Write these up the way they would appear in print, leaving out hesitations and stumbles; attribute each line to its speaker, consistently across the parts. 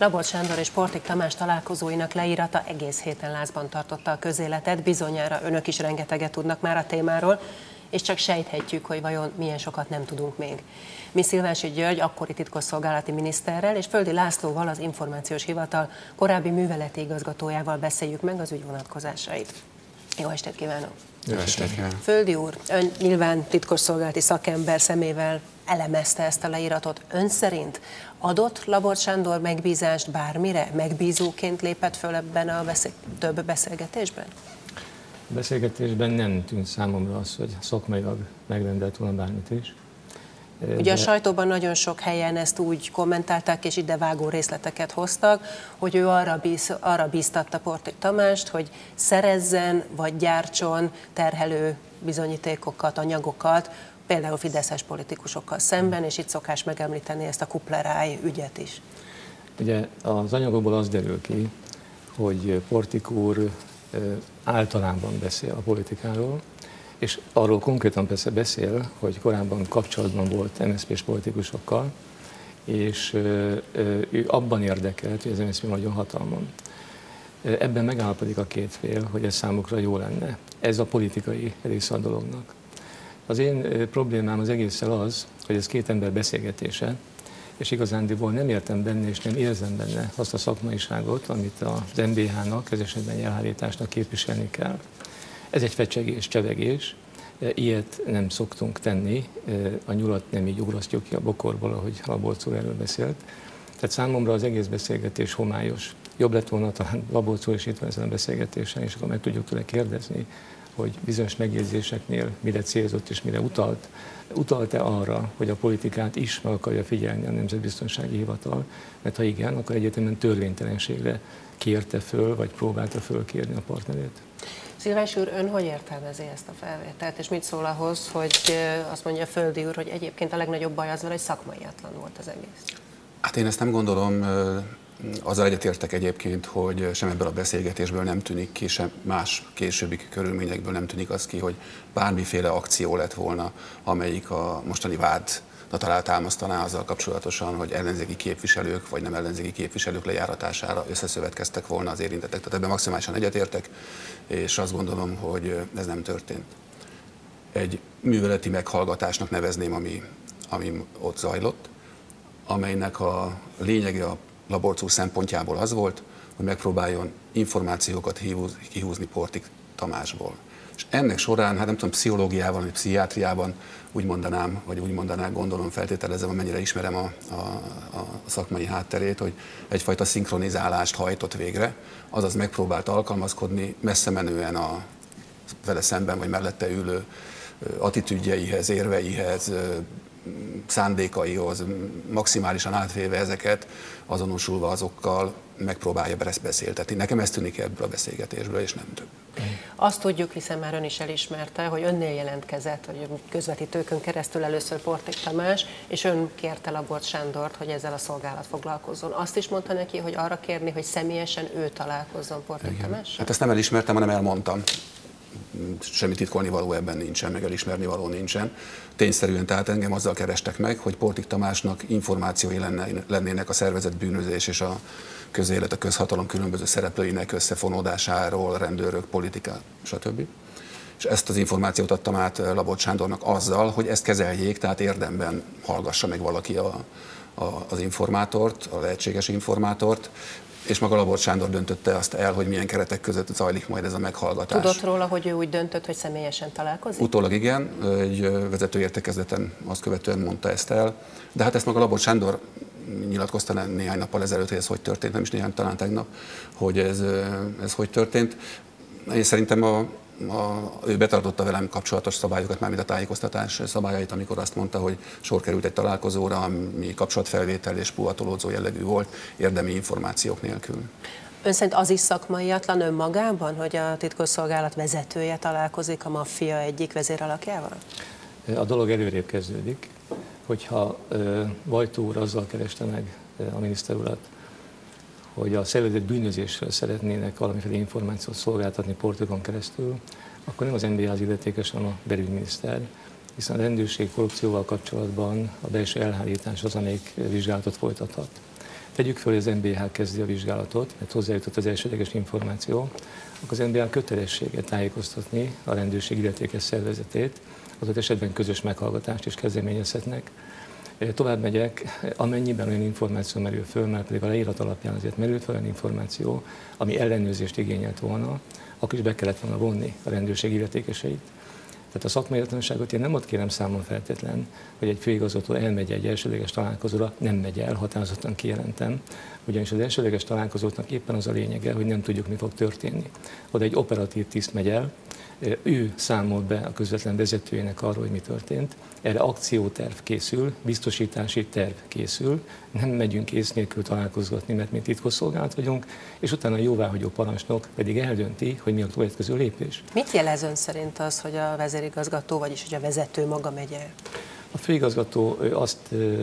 Speaker 1: Labort Sándor és Portik Tamás találkozóinak leírata egész héten lázban tartotta a közéletet, bizonyára önök is rengeteget tudnak már a témáról, és csak sejthetjük, hogy vajon milyen sokat nem tudunk még. Mi Szilvási György akkori titkosszolgálati miniszterrel és Földi Lászlóval, az Információs Hivatal korábbi műveleti igazgatójával beszéljük meg az ügy vonatkozásait. Jó estét kívánok!
Speaker 2: Jó estét kívánok!
Speaker 1: Földi úr, ön nyilván titkosszolgálati szakember szemével elemezte ezt a leíratot. Ön szerint adott Labort Sándor megbízást bármire? Megbízóként lépett föl ebben a több beszélgetésben?
Speaker 3: A beszélgetésben nem tűnt számomra az, hogy szakmailag megrendelt volna bármit is.
Speaker 1: Ugye a sajtóban nagyon sok helyen ezt úgy kommentálták, és idevágó részleteket hoztak, hogy ő arra bíztatta Portik Tamást, hogy szerezzen vagy gyártson terhelő bizonyítékokat, anyagokat, például fideszes politikusokkal szemben, és itt szokás megemlíteni ezt a Kupleráj ügyet is.
Speaker 3: Ugye az anyagokból az derül ki, hogy Portik úr általában beszél a politikáról, és arról konkrétan persze beszél, hogy korábban kapcsolatban volt MSZP-s politikusokkal, és ő abban érdekelt, hogy az MSZP nagyon hatalmon. Ebben megállapodik a két fél, hogy ez számukra jó lenne. Ez a politikai része a dolognak. Az én problémám az egészen az, hogy ez két ember beszélgetése, és igazándiból nem értem benne, és nem érzem benne azt a szakmaiságot, amit az MBH-nak, ez esetben elhárításnak képviselni kell. Ez egy fecsegés, csevegés, ilyet nem szoktunk tenni, a nyulat nem így ugrasztjuk ki a bokorból, ahogy Labort úr erről beszélt. Tehát számomra az egész beszélgetés homályos. Jobb lett volna talán Labort úr is itt van ezen a beszélgetésen, és akkor meg tudjuk tőle kérdezni, hogy bizonyos megjegyzéseknél mire célzott és mire utalt. Utalt-e arra, hogy a politikát is meg akarja figyelni a Nemzetbiztonsági Hivatal? Mert ha igen, akkor egyetemen törvénytelenségre kérte föl, vagy próbálta fölkérni a partnerét.
Speaker 1: Szilvási úr, ön hogy értelmezi ezt a felvételt, és mit szól ahhoz, hogy azt mondja Földi úr, hogy egyébként a legnagyobb baj az vele, hogy szakmaiatlan volt az egész?
Speaker 2: Hát én ezt nem gondolom, azzal egyetértek egyébként, hogy sem ebből a beszélgetésből nem tűnik ki, sem más későbbi körülményekből nem tűnik az ki, hogy bármiféle akció lett volna, amelyik a mostani vádat alátámasztaná azzal kapcsolatosan, hogy ellenzéki képviselők vagy nem ellenzéki képviselők lejáratására összeszövetkeztek volna az érintettek. Tehát ebben maximálisan egyetértek, és azt gondolom, hogy ez nem történt. Egy műveleti meghallgatásnak nevezném, ami ott zajlott, amelynek a lényege a Labort úr szempontjából az volt, hogy megpróbáljon információkat kihúzni Portik Tamásból. És ennek során, hát nem tudom, pszichológiában vagy pszichiátriában úgy mondanám, vagy úgy mondanák, gondolom, feltételezem, amennyire ismerem a szakmai hátterét, hogy egyfajta szinkronizálást hajtott végre, azaz megpróbált alkalmazkodni messze menően a vele szemben vagy mellette ülő attitűdjeihez, érveihez, szándékaihoz, maximálisan átvéve ezeket, azonosulva azokkal megpróbálja beszéltetni. Nekem ez tűnik ebből a beszélgetésből, és nem több.
Speaker 1: Azt tudjuk, hiszen már ön is elismerte, hogy önnél jelentkezett, hogy közvetítőkön keresztül először Portik Tamás, és ön kérte Labort Sándort, hogy ezzel a szolgálat foglalkozzon. Azt is mondta neki, hogy arra kérni, hogy személyesen ő találkozzon Portik Tamással?
Speaker 2: Hát ezt nem elismertem, hanem elmondtam. Semmi titkolni való ebben nincsen, meg elismerni való nincsen. Tényszerűen tehát engem azzal kerestek meg, hogy Portik Tamásnak információi lennének a szervezett bűnözés és a közélet, a közhatalom különböző szereplőinek összefonódásáról, rendőrök, politika, stb. És ezt az információt adtam át Labort Sándornak azzal, hogy ezt kezeljék, tehát érdemben hallgassa meg valaki az informátort, a lehetséges informátort, és maga Labort Sándor döntötte azt el, hogy milyen keretek között zajlik majd ez a meghallgatás.
Speaker 1: Tudott róla, hogy ő úgy döntött, hogy személyesen találkozik?
Speaker 2: Utólag igen, egy vezető értekezleten azt követően mondta ezt el, de hát ezt maga Labort Sándor nyilatkozta néhány nappal ezelőtt, hogy ez hogy történt, nem is néhány, talán tegnap, hogy ez hogy történt. Én szerintem ő betartotta velem kapcsolatos szabályokat, mármint a tájékoztatás szabályait, amikor azt mondta, hogy sor került egy találkozóra, ami kapcsolatfelvétel és puhatolódzó jellegű volt, érdemi információk nélkül.
Speaker 1: Ön szerint az is szakmaiatlan önmagában, hogy a titkosszolgálat vezetője találkozik a maffia egyik vezéralakjával?
Speaker 3: A dolog előrébb kezdődik, hogyha Vajtó úr azzal kereste meg a miniszter urat, hogy a szervezett bűnözésről szeretnének valamiféle információt szolgáltatni Portikon keresztül, akkor nem az MBH az illetékes, hanem a belügyminiszter, hiszen a rendőrség korrupcióval kapcsolatban a belső elhárítás az, amelyik vizsgálatot folytathat. Tegyük föl, hogy az NBH kezdi a vizsgálatot, mert hozzájutott az elsődleges információ, akkor az NBH kötelessége tájékoztatni a rendőrség illetékes szervezetét, adott esetben közös meghallgatást is kezdeményezhetnek. Tovább megyek, amennyiben olyan információ merül föl, már pedig a leírat alapján azért merült fel olyan információ, ami ellenőrzést igényelt volna, akkor is be kellett volna vonni a rendőrség illetékeseit. Tehát a szakmai értelmeságot én nem ott kérem számon feltétlen, hogy egy főigazgató elmegy egy elsődleges találkozóra, nem megy el, határozottan kijelentem, ugyanis az elsődleges találkozóknak éppen az a lényege, hogy nem tudjuk, mi fog történni. Oda egy operatív tiszt megy el, ő számol be a közvetlen vezetőjének arról, hogy mi történt. Erre akcióterv készül, biztosítási terv készül, nem megyünk ész nélkül találkozgatni, mert mi titkosszolgálat vagyunk, és utána a jóváhagyó parancsnok pedig eldönti, hogy mi a következő lépés.
Speaker 1: Mit jelez ön szerint az, hogy a vezérigazgató, vagyis hogy a vezető maga megy el?
Speaker 3: A főigazgató azt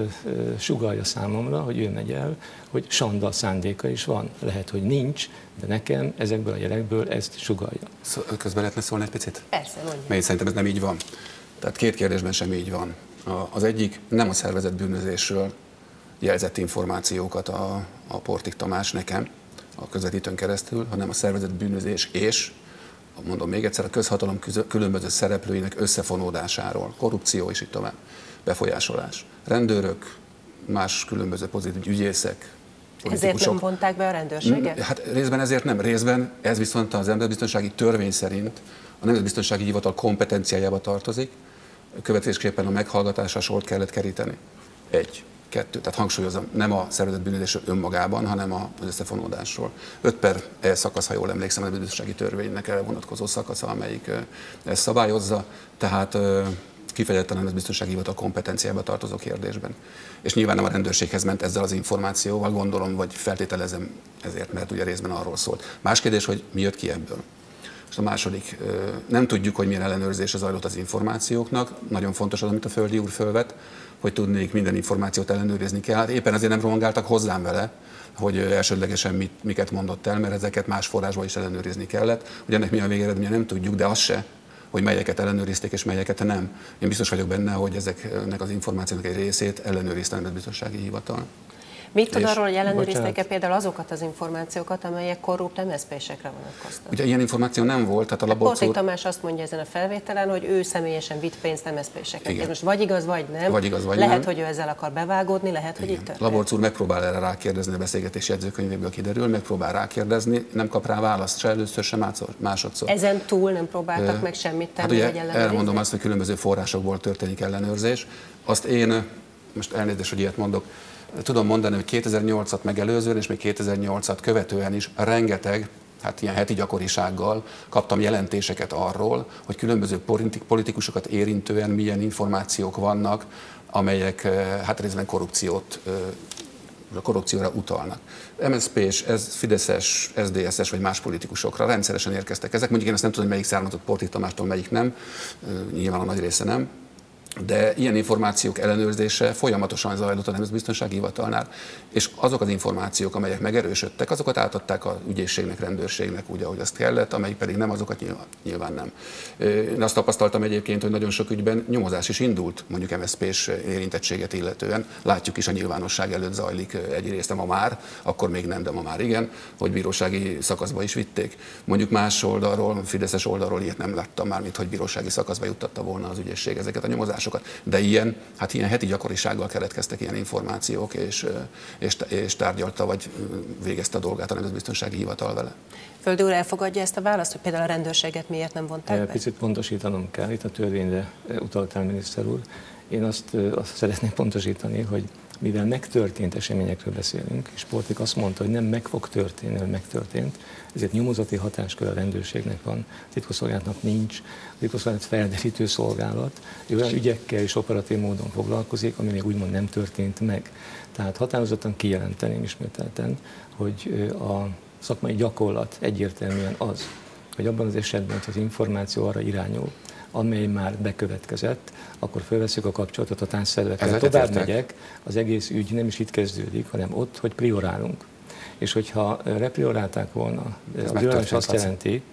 Speaker 3: sugallja számomra, hogy ő megy el, hogy sanda szándéka is van. Lehet, hogy nincs, de nekem ezekből a jelekből ezt sugallja.
Speaker 2: Közben lehetne szólni egy picit?
Speaker 1: Persze, mondja.
Speaker 2: Mert szerintem ez nem így van. Tehát két kérdésben sem így van. Az egyik nem a szervezett bűnözésről jelzett információkat a Portik Tamás nekem, a közvetítőn keresztül, hanem a szervezett bűnözés és, mondom még egyszer, a közhatalom különböző szereplőinek összefonódásáról, korrupció és így tovább, befolyásolás. Rendőrök, más különböző pozitív ügyészek, politikusok.
Speaker 1: Ezért nem vonták be a rendőrséget?
Speaker 2: Hát részben ezért nem, részben ez viszont az nemzetbiztonsági törvény szerint a Nemzetbiztonsági Hivatal kompetenciájába tartozik, következésképpen a meghallgatásra sort kellett keríteni. 1, 2, tehát hangsúlyozom, nem a szervezett bűnözésről önmagában, hanem az összefonódásról. 5/E szakasz, ha jól emlékszem, a Nemzetbiztonsági Törvénynek elvonatkozó szakasza, amelyik ezt szabályozza, tehát kifejezetten a Nemzetbiztonsági Hivatal kompetenciába tartozó kérdésben. És nyilván nem a rendőrséghez ment ezzel az információval, gondolom, vagy feltételezem ezért, mert ugye részben arról szólt. Más kérdés, hogy mi jött ki ebből. És a második, nem tudjuk, hogy milyen ellenőrzése zajlott az információknak. Nagyon fontos az, amit a Földi úr fölvet, hogy tudnék minden információt ellenőrizni kell. Hát éppen azért nem rohangáltak hozzám vele, hogy elsődlegesen miket mondott el, mert ezeket más forrásból is ellenőrizni kellett. Hogy ennek mi a végeredménye, nem tudjuk, de az se, hogy melyeket ellenőrizték és melyeket nem. Én biztos vagyok benne, hogy ezeknek az információknak egy részét ellenőrizte a Nemzetbiztonsági Hivatal.
Speaker 1: Mit tud arról, hogy ellenőrizték-e például azokat az információkat, amelyek korrupt MSZP-sekre vonatkoztak?
Speaker 2: Ugye ilyen információ nem volt, tehát a Laborc úr...
Speaker 1: Portik Tamás azt mondja ezen a felvételen, hogy ő személyesen vitt pénzt MSZP-seket. Ez most vagy igaz, vagy nem.
Speaker 2: Vagy igaz, vagy
Speaker 1: lehet,
Speaker 2: nem.
Speaker 1: hogy ő ezzel akar bevágódni, lehet, hogy itt történt.
Speaker 2: Laborc úr megpróbál erre rákérdezni, a beszélgetés jegyzőkönyvéből kiderül, megpróbál rákérdezni, nem kap rá választ se először, se másodszor.
Speaker 1: Ezen túl nem próbáltak meg semmit tenni,
Speaker 2: hát
Speaker 1: hogy
Speaker 2: ugye
Speaker 1: ellenőrizni?
Speaker 2: elmondom azt, hogy különböző forrásokból történik ellenőrzés. Azt én, most elnézést, hogy ilyet mondok, tudom mondani, hogy 2008-at megelőzően és még 2008-at követően is rengeteg, hát ilyen heti gyakorisággal kaptam jelentéseket arról, hogy különböző politikusokat érintően milyen információk vannak, amelyek hát részben korrupcióra utalnak. MSZP-s, Fideszes, SZDSZ-es vagy más politikusokra rendszeresen érkeztek ezek. Mondjuk én azt nem tudom, hogy melyik származott Portik Tamástól, melyik nem, nyilván a nagy része nem. De ilyen információk ellenőrzése folyamatosan zajlott a Nemzetbiztonsági Hivatalnál, és azok az információk, amelyek megerősödtek, azokat átadták az ügyészségnek, rendőrségnek úgy, ahogy azt kellett, amelyik pedig nem, azokat nyilván nem. Én azt tapasztaltam egyébként, hogy nagyon sok ügyben nyomozás is indult, mondjuk MSZP-s érintettséget illetően. Látjuk is, a nyilvánosság előtt zajlik egyrészt, ma már, akkor még nem, de ma már igen, hogy bírósági szakaszba is vitték. Mondjuk más oldalról, fideszes oldalról ilyet nem láttam már, mint hogy bírósági szakaszba juttatta volna az ügyészség ezeket a nyomozásokat. De ilyen heti gyakorisággal keletkeztek ilyen információk, és tárgyalta, vagy végezte a dolgát a Nemzetbiztonsági Hivatal vele.
Speaker 1: Földi úr elfogadja ezt a választ, hogy például a rendőrséget miért nem vonták be?
Speaker 3: Picit pontosítanom kell, itt a törvényre utaltál, miniszter úr. Én azt szeretném pontosítani, hogy mivel megtörtént eseményekről beszélünk, és Portik azt mondta, hogy nem meg fog történni, hogy megtörtént, ezért nyomozati hatáskör a rendőrségnek van, a titkosszolgálatnak nincs, a titkosszolgálat felderítő szolgálat, ő olyan ügyekkel és operatív módon foglalkozik, ami még úgymond nem történt meg. Tehát határozottan kijelenteném ismételten, hogy a szakmai gyakorlat egyértelműen az, hogy abban az esetben, hogy az információ arra irányul, amely már bekövetkezett, akkor felveszünk a kapcsolatot a táncszervekkel. Tovább megyek, az egész ügy nem is itt kezdődik, hanem ott, hogy priorálunk. És hogyha repriorálták volna, a priorálás azt jelenti,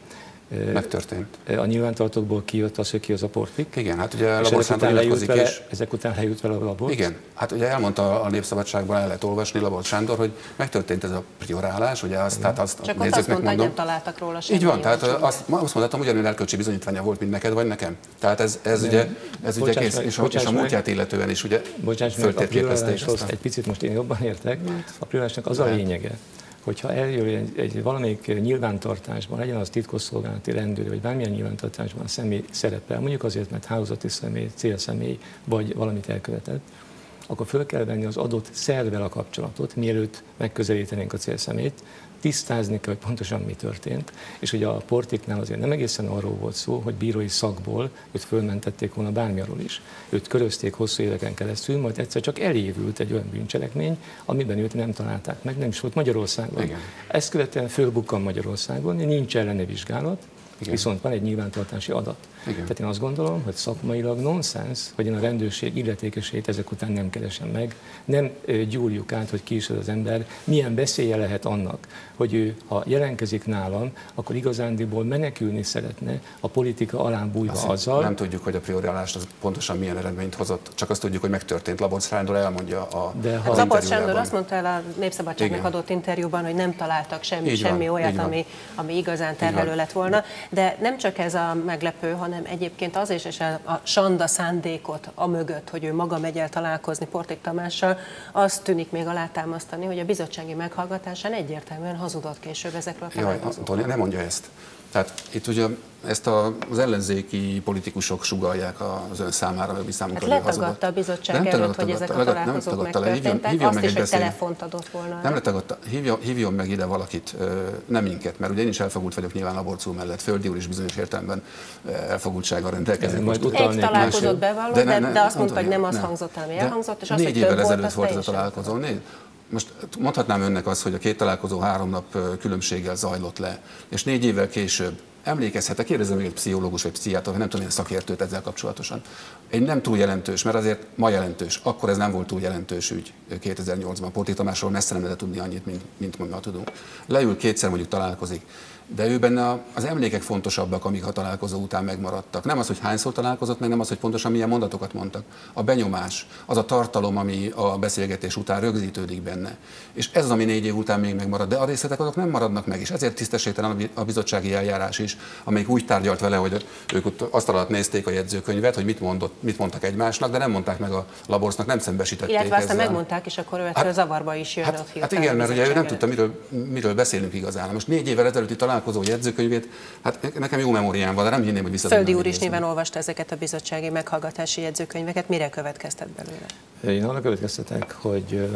Speaker 2: Megtörtént.
Speaker 3: A nyilvántartókból kijött az, hogy ki az a Portik.
Speaker 2: Igen, hát ugye Labor Sándor nyilatkozik is.
Speaker 3: Ezek után lejut vele a Labor.
Speaker 2: Igen, hát ugye elmondta a Népszabadságban, el lehet olvasni Labor Sándor, hogy megtörtént ez a priorálás, ugye azt, tehát azt
Speaker 1: csak ott azt mondta, hogy nem találtak róla semmit.
Speaker 2: Így van, tehát azt mondhatom, ugyanolyan erkölcsi bizonyítványa volt, mint neked vagy nekem. Tehát ez ugye kész, és a múltját illetően is ugye föltérképezték.
Speaker 3: Egy picit most én jobban értek. A prioritásnak az a lényege, hogyha eljön egy valamelyik nyilvántartásban, legyen az titkosszolgálati rendőr, vagy bármilyen nyilvántartásban a személy szerepel, mondjuk azért, mert hálózati személy, célszemély, vagy valamit elkövetett, akkor föl kell venni az adott szervvel a kapcsolatot, mielőtt megközelítenénk a célszemélyt, tisztázni kell, hogy pontosan mi történt. És ugye a Portiknál azért nem egészen arról volt szó, hogy bírói szakból őt fölmentették volna bármi arról is. Őt körözték hosszú éveken keresztül, majd egyszer csak elévült egy olyan bűncselekmény, amiben őt nem találták meg, nem is volt Magyarországon.
Speaker 2: Igen.
Speaker 3: Ezt követően fölbukkan Magyarországon, nincs ellene vizsgálat, igen. Viszont van egy nyilvántartási adat. Igen. Tehát én azt gondolom, hogy szakmailag nonsens, hogy én a rendőrség illetékesét ezek után nem keresem meg, nem gyúrjuk át, hogy ki is az ember, milyen veszélye lehet annak, hogy ő, ha jelenkezik nálam, akkor igazándiból menekülni szeretne a politika alán bújva azzal.
Speaker 2: Nem tudjuk, hogy a priorizálást az pontosan milyen eredményt hozott, csak azt tudjuk, hogy megtörtént. Labor Sándor elmondja a
Speaker 1: Labor Sándor azt mondta el a Népszabadságnak adott interjúban, hogy nem találtak semmi olyat, ami igazán terhelő lett volna. De nem csak ez a meglepő, hanem egyébként az is, és a Sanda szándékot amögött, hogy ő maga megy el találkozni Portik Tamással, azt tűnik még alátámasztani, hogy a bizottsági meghallgatásán egyértelműen hazudott később ezekről a találkozókról.
Speaker 2: Jaj, nem mondja ezt. Tehát itt ugye ezt az ellenzéki politikusok sugallják az ön számára, meg mi számunkra,
Speaker 1: hogy letagadta a bizottság előtt, hogy ezek a találkozók megtörténtek, azt is, hogy telefont adott volna.
Speaker 2: Nem letagadta, hívjon meg ide valakit, nem minket, mert ugye én is elfogult vagyok nyilván Laborcú mellett, Földi úr is bizonyos értelemben elfogultsággal rendelkezik.
Speaker 1: Egy találkozót bevallott, de azt mondta, hogy nem az hangzott, ami elhangzott, és az, hogy több volt, az
Speaker 2: volt ez a találkozó. Most mondhatnám önnek azt, hogy a két találkozó 3 nap különbséggel zajlott le, és 4 évvel később emlékezhetek, kérdezem még egy pszichológus vagy pszichiátor, vagy nem tudom, ilyen szakértőt ezzel kapcsolatosan. Egy nem túl jelentős, mert azért ma jelentős, akkor ez nem volt túl jelentős ügy 2008-ban. Portik Tamásról messze nem lehet tudni annyit, mint ma tudunk. Leül kétszer mondjuk találkozik, de ő benne az emlékek fontosabbak, amik a találkozó után megmaradtak. Nem az, hogy hányszor találkozott, meg nem az, hogy pontosan milyen mondatokat mondtak. A benyomás, az a tartalom, ami a beszélgetés után rögzítődik benne. És ez az, ami 4 év után még megmarad, de a részletek azok nem maradnak meg, és ezért tisztességtelen a bizottsági eljárás is, amelyik úgy tárgyalt vele, hogy ők ott asztal alatt nézték a jegyzőkönyvet, hogy mit mondtak egymásnak, de nem mondták meg a Laborsznak, nem szembesítették ezzel.
Speaker 1: Illetve aztán megmondták, és akkor ő ettől zavarba is jön.
Speaker 2: Hát igen, mert ugye ő nem tudta, miről beszélünk igazán. Most 4 évvel ezelőtti találkozó jegyzőkönyvét, hát nekem jó memóriám van, de nem hinném, hogy visszatudnám.
Speaker 1: Földi úr is nyilván olvasta ezeket a bizottsági meghallgatási jegyzőkönyveket. Mire következtet belőle?
Speaker 3: Én arra következtetek, hogy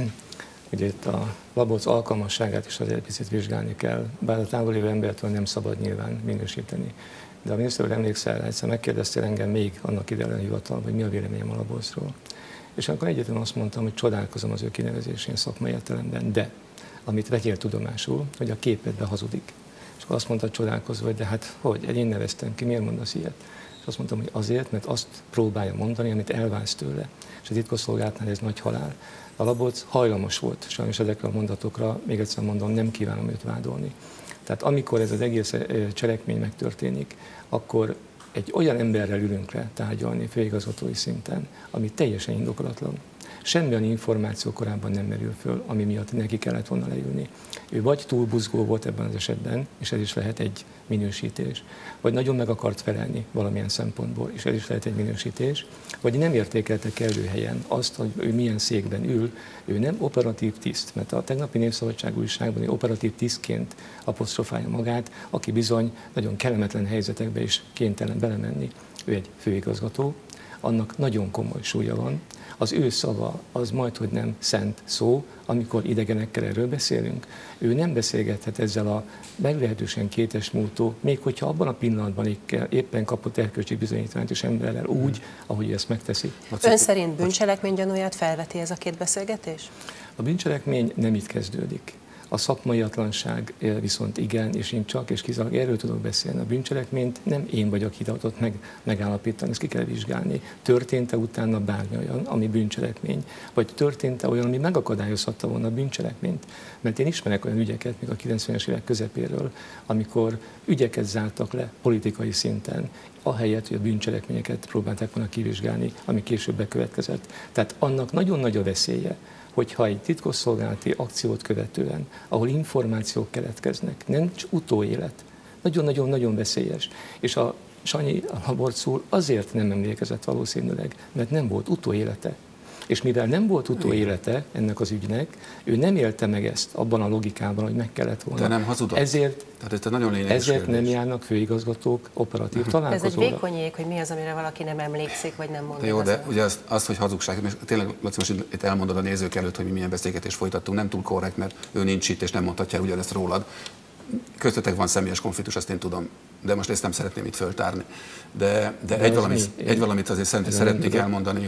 Speaker 3: ugye itt a Laborc alkalmasságát is azért picit vizsgálni kell, bár a távolévő embertől nem szabad nyilván minősíteni. De a miniszter úr, emlékszel, egyszer megkérdeztél engem még annak idején a hivatalban, hogy mi a véleményem a Laborcról. És akkor egyetlen azt mondtam, hogy csodálkozom az ő kinevezésén szakmai értelemben, de amit vegyél tudomásul, hogy a képedbe hazudik. És akkor azt mondta csodálkozva, hogy de hát hogy, én neveztem ki, miért mondasz ilyet? És azt mondtam, hogy azért, mert azt próbálja mondani, amit elvársz tőle. És a titkosszolgálatnál ez nagy halál. A Laborc hajlamos volt, sajnos ezekre a mondatokra, még egyszer mondom, nem kívánom őt vádolni. Tehát amikor ez az egész cselekmény megtörténik, akkor egy olyan emberrel ülünk le tárgyalni főigazgatói szinten, ami teljesen indokolatlan. Semmilyen információ korábban nem merül föl, ami miatt neki kellett volna leülni. Ő vagy túl buzgó volt ebben az esetben, és ez is lehet egy minősítés, vagy nagyon meg akart felelni valamilyen szempontból, és ez is lehet egy minősítés, vagy nem értékelte kellő helyen azt, hogy ő milyen székben ül, ő nem operatív tiszt, mert a tegnapi Népszabadság újságban operatív tisztként apostrofálja magát, aki bizony nagyon kellemetlen helyzetekbe is kénytelen belemenni. Ő egy főigazgató, annak nagyon komoly súlya van. Az ő szava az majdhogy nem szent szó, amikor idegenekkel erről beszélünk. Ő nem beszélgethet ezzel a meglehetősen kétesmúltó, még hogyha abban a pillanatban éppen kapott erkölcsi bizonyítványt és emberrel úgy, ahogy ezt megteszi.
Speaker 1: Ön szerint bűncselekmény gyanúját felveti ez a két beszélgetés?
Speaker 3: A bűncselekmény nem itt kezdődik. A szakmaiatlanság viszont igen, és én csak és kizárólag erről tudok beszélni. A bűncselekményt nem én vagyok hivatott megállapítani, ezt ki kell vizsgálni. Történt-e utána bármi olyan, ami bűncselekmény? Vagy történt-e olyan, ami megakadályozhatta volna a bűncselekményt? Mert én ismerek olyan ügyeket, még a 90-es évek közepéről, amikor ügyeket zártak le politikai szinten, ahelyett, hogy a bűncselekményeket próbálták volna kivizsgálni, ami később bekövetkezett. Tehát annak nagyon nagy a veszélye, hogyha egy titkosszolgálati akciót követően, ahol információk keletkeznek, nincs utóélet, nagyon-nagyon-nagyon veszélyes. És a Sanyi Laborczúr azért nem emlékezett valószínűleg, mert nem volt utóélete. És mivel nem volt utóélete ennek az ügynek, ő nem élte meg ezt abban a logikában, hogy meg kellett volna.
Speaker 2: De nem hazudott.
Speaker 3: Ezért
Speaker 2: nem
Speaker 3: járnak főigazgatók operatív találkozóra.
Speaker 1: Ez egy vékony jég, hogy mi az, amire valaki nem emlékszik, vagy nem mond.
Speaker 2: De jó, de ugye az, hogy hazugság, és tényleg, Laci, most itt elmondod a nézők előtt, hogy mi milyen beszélgetést folytattunk, nem túl korrekt, mert ő nincs itt, és nem mondhatja el ugyanezt rólad. Köztetek van személyes konfliktus, azt én tudom, de most ezt nem szeretném itt föltárni. De egy valamit azért szeretnék elmondani,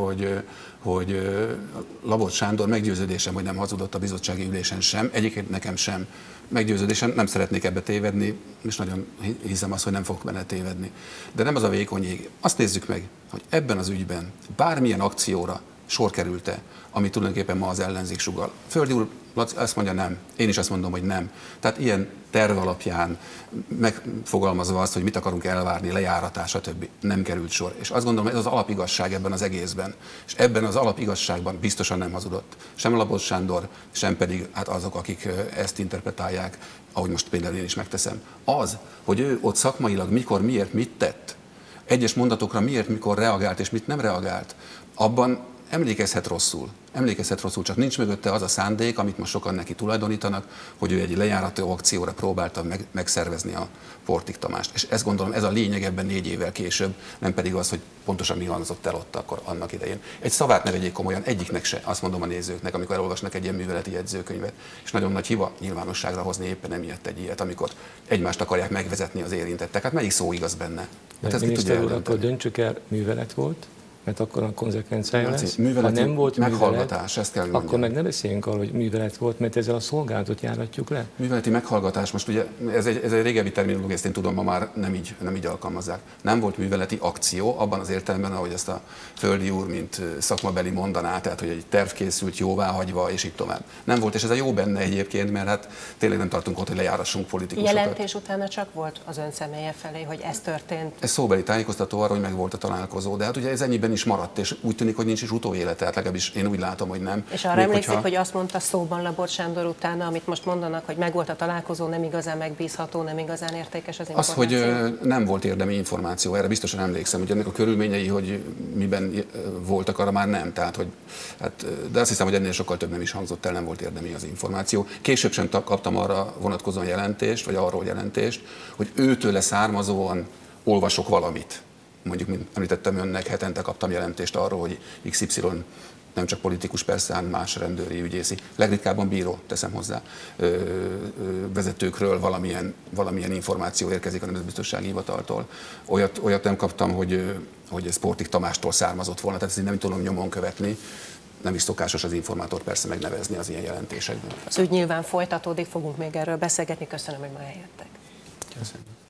Speaker 2: hogy Labot Sándor meggyőződésem, hogy nem hazudott a bizottsági ülésen sem, egyébként nekem sem meggyőződésem, nem szeretnék ebbe tévedni, és nagyon hiszem azt, hogy nem fogok benne tévedni. De nem az a vékony jég. Azt nézzük meg, hogy ebben az ügyben bármilyen akcióra sor került-e, ami tulajdonképpen ma az ellenzék sugall. Földi úr azt mondja nem, én is azt mondom, hogy nem. Tehát ilyen terv alapján megfogalmazva azt, hogy mit akarunk elvárni, lejáratás, stb. Nem került sor. És azt gondolom, ez az alapigazság ebben az egészben. És ebben az alapigazságban biztosan nem hazudott. Sem Labot Sándor, sem pedig hát azok, akik ezt interpretálják, ahogy most például én is megteszem. Az, hogy ő ott szakmailag mikor, miért, mit tett, egyes mondatokra miért, mikor reagált és mit nem reagált, abban emlékezhet rosszul, csak nincs mögötte az a szándék, amit most sokan neki tulajdonítanak, hogy ő egy lejárató akcióra próbálta megszervezni a Portik Tamást. És ezt gondolom, ez a lényeg ebben 4 évvel később, nem pedig az, hogy pontosan mi hangzott el ott akkor annak idején. Egy szavát ne vegyék komolyan, egyiknek se, azt mondom a nézőknek, amikor elolvasnak egy ilyen műveleti jegyzőkönyvet. És nagyon nagy hiba nyilvánosságra hozni éppen emiatt egy ilyet, amikor egymást akarják megvezetni az érintettek. Hát melyik szó igaz benne? Hát ezt
Speaker 3: miniszter úr, akkor döntsük el, művelet volt, mert akkor a konzekvenciája lesz. Ha nem volt
Speaker 2: meghallgatás, ezt kell mondjam.
Speaker 3: Akkor meg ne beszéljünk arról, hogy művelet volt, mert ezzel a szolgálatot járatjuk le.
Speaker 2: Műveleti meghallgatás, most ugye ez egy régebbi terminológia, ezt én tudom, ma már nem így alkalmazzák. Nem volt műveleti akció, abban az értelemben, ahogy ezt a Földi úr, mint szakmabeli mondaná, tehát hogy egy terv készült jóváhagyva, és így tovább. Nem volt, és ez a jó benne egyébként, mert hát tényleg nem tartunk ott, hogy lejárassunk politikusokat.
Speaker 1: Jelentés utána csak volt az ön személye felé, hogy ez történt.
Speaker 2: Ez szóbeli tájékoztató arra, hogy meg volt a találkozó, de hát ugye ez ennyiben is maradt, és úgy tűnik, hogy nincs is utóélete, tehát legalábbis én úgy látom, hogy nem.
Speaker 1: És arra emlékszik, hogy azt mondta szóban Labot Sándor utána, amit most mondanak, hogy megvolt a találkozó, nem igazán megbízható, nem igazán értékes az információ?
Speaker 2: Az, hogy nem volt érdemi információ, erre biztosan emlékszem, hogy ennek a körülményei, hogy miben voltak, arra már nem. Tehát, hogy, hát, de azt hiszem, hogy ennél sokkal több nem is hangzott el, nem volt érdemi az információ. Később sem kaptam arra vonatkozóan jelentést, vagy arról jelentést, hogy őtőle származóan olvasok valamit. Mondjuk, mint említettem önnek, hetente kaptam jelentést arról, hogy XY nem csak politikus, persze, hanem más rendőri, ügyészi, legritkábban bíró, teszem hozzá, vezetőkről valamilyen információ érkezik a Nemzetbiztonsági Hivataltól. Olyat nem kaptam, hogy ez Portik Tamástól származott volna, tehát ezt nem tudom nyomon követni. Nem is szokásos az informátor persze megnevezni az ilyen jelentésekben.
Speaker 1: Az ügy nyilván folytatódik, fogunk még erről beszélgetni. Köszönöm, hogy ma eljöttek.
Speaker 2: Köszönöm.